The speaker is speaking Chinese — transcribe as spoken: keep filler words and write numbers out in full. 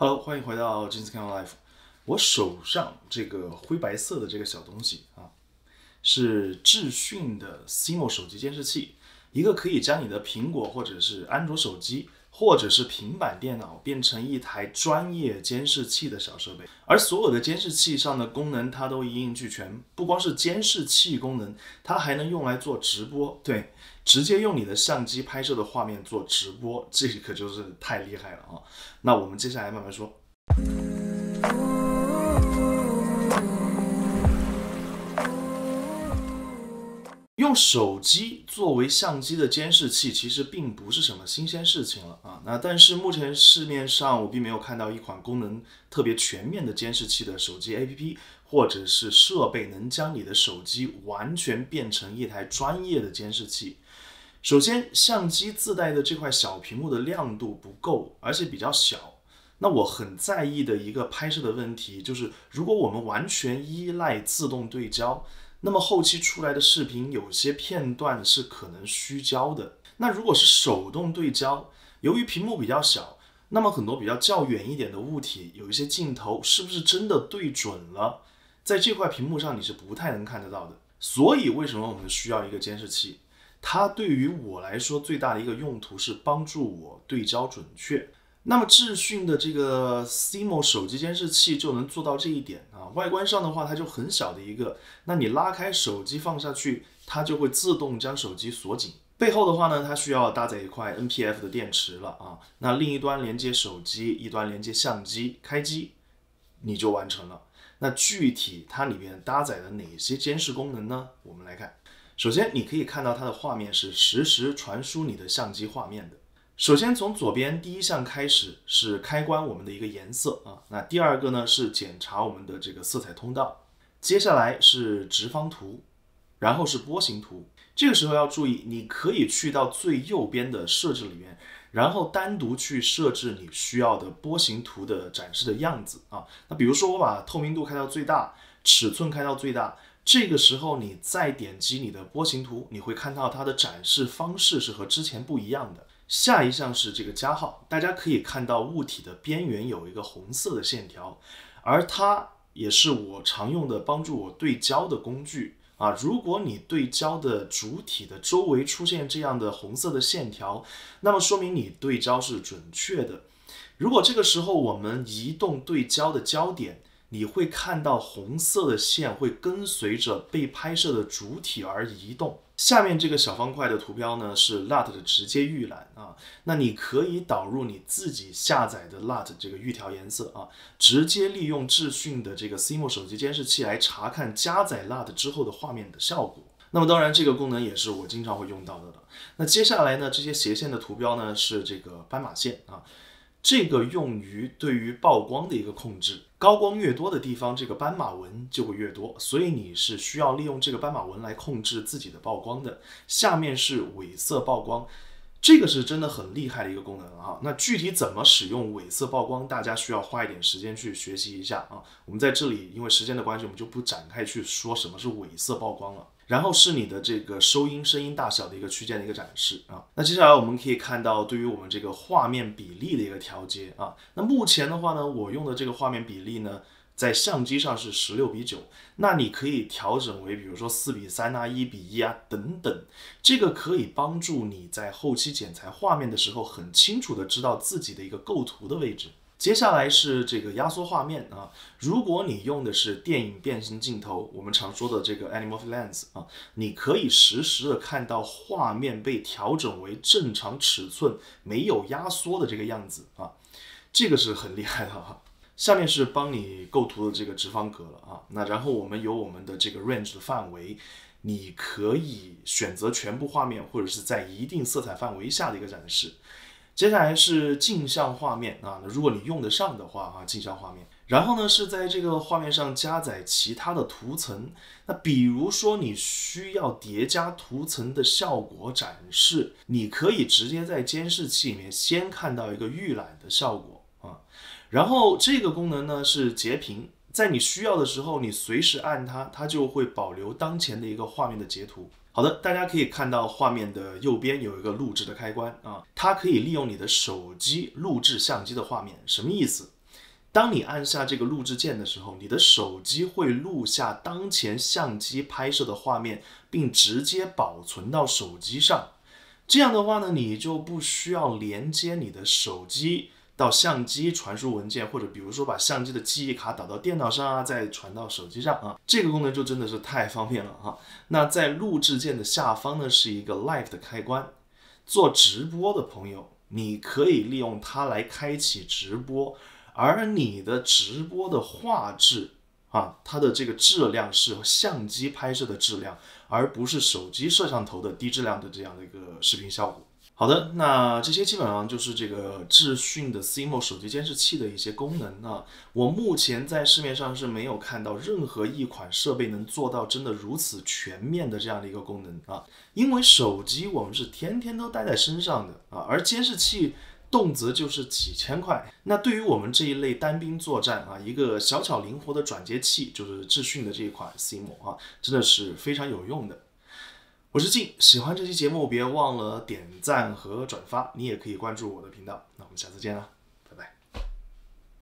Hello，欢迎回到金斯看 Life。我手上这个灰白色的这个小东西啊，是智讯的 C M O 手机监视器，一个可以将你的苹果或者是安卓手机或者是平板电脑变成一台专业监视器的小设备。而所有的监视器上的功能它都一应俱全，不光是监视器功能，它还能用来做直播，对，直接用你的相机拍摄的画面做直播，这可就是太厉害了啊！那我们接下来慢慢说。用手机作为相机的监视器，其实并不是什么新鲜事情了啊。那但是目前市面上我并没有看到一款功能特别全面的监视器的手机 A P P 或者是设备能将你的手机完全变成一台专业的监视器。首先，相机自带的这块小屏幕的亮度不够，而且比较小。那我很在意的一个拍摄的问题就是，如果我们完全依赖自动对焦，那么后期出来的视频有些片段是可能虚焦的。那如果是手动对焦，由于屏幕比较小，那么很多比较较远一点的物体，有一些镜头是不是真的对准了，在这块屏幕上你是不太能看得到的。所以为什么我们需要一个监视器？它对于我来说最大的一个用途是帮助我对焦准确。那么智讯的这个 C M O 手机监视器就能做到这一点啊。外观上的话，它就很小的一个，那你拉开手机放下去，它就会自动将手机锁紧。背后的话呢，它需要搭载一块 N P F 的电池了啊。那另一端连接手机，一端连接相机，开机你就完成了。那具体它里面搭载了哪些监视功能呢？我们来看。首先，你可以看到它的画面是实时传输你的相机画面的。首先从左边第一项开始是开关我们的一个颜色啊，那第二个呢是检查我们的这个色彩通道，接下来是直方图，然后是波形图。这个时候要注意，你可以去到最右边的设置里面，然后单独去设置你需要的波形图的展示的样子啊。那比如说我把透明度开到最大，尺寸开到最大，这个时候你再点击你的波形图，你会看到它的展示方式是和之前不一样的。下一项是这个加号，大家可以看到物体的边缘有一个红色的线条，而它也是我常用的帮助我对焦的工具啊。如果你对焦的主体的周围出现这样的红色的线条，那么说明你对焦是准确的。如果这个时候我们移动对焦的焦点，你会看到红色的线会跟随着被拍摄的主体而移动。下面这个小方块的图标呢是 L U T 的直接预览啊，那你可以导入你自己下载的 L U T 这个预调颜色啊，直接利用智讯的这个 C M O 手机监视器来查看加载 L U T 之后的画面的效果。那么当然这个功能也是我经常会用到的了。那接下来呢，这些斜线的图标呢是这个斑马线啊，这个用于对于曝光的一个控制，高光越多的地方，这个斑马纹就会越多，所以你是需要利用这个斑马纹来控制自己的曝光的。下面是伪色曝光，这个是真的很厉害的一个功能啊。那具体怎么使用伪色曝光，大家需要花一点时间去学习一下啊。我们在这里因为时间的关系，我们就不展开去说什么是伪色曝光了。然后是你的这个收音声音大小的一个区间的一个展示啊。那接下来我们可以看到对于我们这个画面比例的一个调节啊。那目前的话呢，我用的这个画面比例呢，在相机上是十六比九，那你可以调整为比如说四比三啊、一比一啊等等，这个可以帮助你在后期剪裁画面的时候很清楚的知道自己的一个构图的位置。接下来是这个压缩画面啊，如果你用的是电影变形镜头，我们常说的这个 anamorphic lens 啊，你可以实时的看到画面被调整为正常尺寸，没有压缩的这个样子啊，这个是很厉害的哈。下面是帮你构图的这个直方格了啊，那然后我们有我们的这个 range 的范围，你可以选择全部画面或者是在一定色彩范围下的一个展示。接下来是镜像画面啊，那如果你用得上的话啊，镜像画面。然后呢是在这个画面上加载其他的图层，那比如说你需要叠加图层的效果展示，你可以直接在监视器里面先看到一个预览的效果啊。然后这个功能呢是截屏，在你需要的时候，你随时按它，它就会保留当前的一个画面的截图。好的，大家可以看到画面的右边有一个录制的开关啊，它可以利用你的手机录制相机的画面，什么意思？ 当你按下这个录制键的时候，你的手机会录下当前相机拍摄的画面，并直接保存到手机上。这样的话呢，你就不需要连接你的手机到相机传输文件，或者比如说把相机的记忆卡导到电脑上啊，再传到手机上啊，这个功能就真的是太方便了啊。那在录制键的下方呢，是一个 Live 的开关，做直播的朋友，你可以利用它来开启直播，而你的直播的画质啊，它的这个质量是相机拍摄的质量，而不是手机摄像头的低质量的这样的一个视频效果。好的，那这些基本上就是这个智讯的 C M O 手机监视器的一些功能啊。我目前在市面上是没有看到任何一款设备能做到真的如此全面的这样的一个功能啊。因为手机我们是天天都带在身上的啊，而监视器动辄就是几千块。那对于我们这一类单兵作战啊，一个小巧灵活的转接器，就是智讯的这一款 C M O 啊，真的是非常有用的。我是静，喜欢这期节目别忘了点赞和转发，你也可以关注我的频道。那我们下次见啦。